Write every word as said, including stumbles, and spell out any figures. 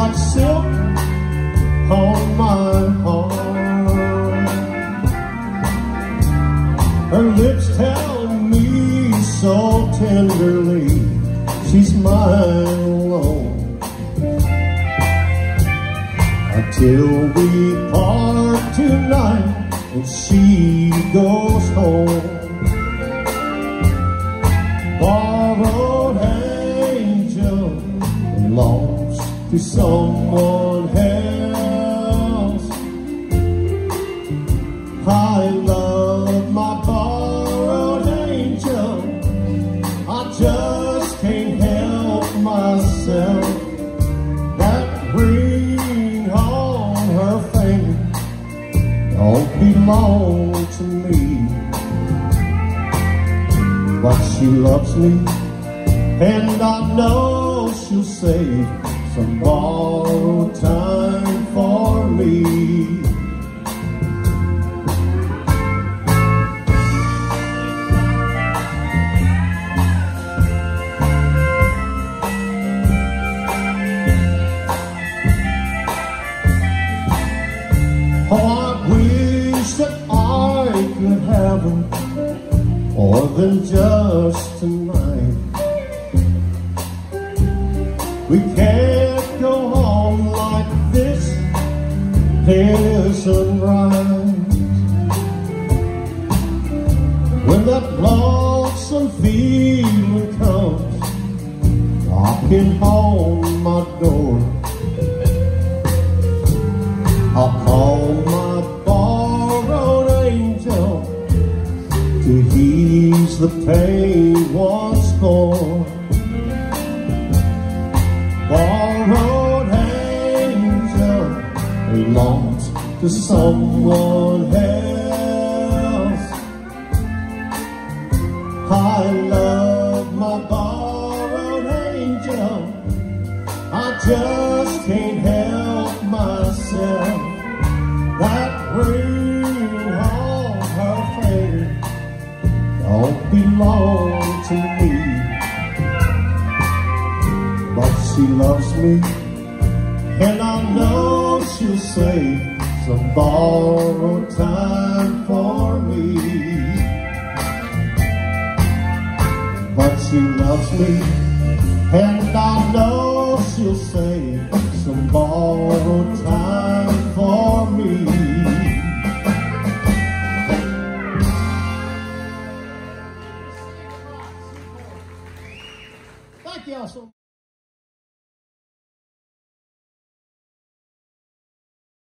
like silk on my heart. Her lips tell me so tenderly she's mine alone, until we part tonight and she goes home. Borrowed angel belongs to someone else. I love my borrowed angel, I just can't help myself. That ring on her finger don't belong to me, but she loves me, and I know she'll save some borrowed time for me. Oh, I wish that I could have her more than just tonight. We can't go on like this, isn't right. When that lonesome feeling comes knocking on my door, I'll call my borrowed angel to ease the pain once more. Borrowed angel belongs to someone else. I love my borrowed angel, I just can't help myself. That ring on her finger don't belong to me, but she loves me, and I know she'll save some borrowed time for me. But she loves me, and I know she'll save some borrowed time for me. Thank y'all so much.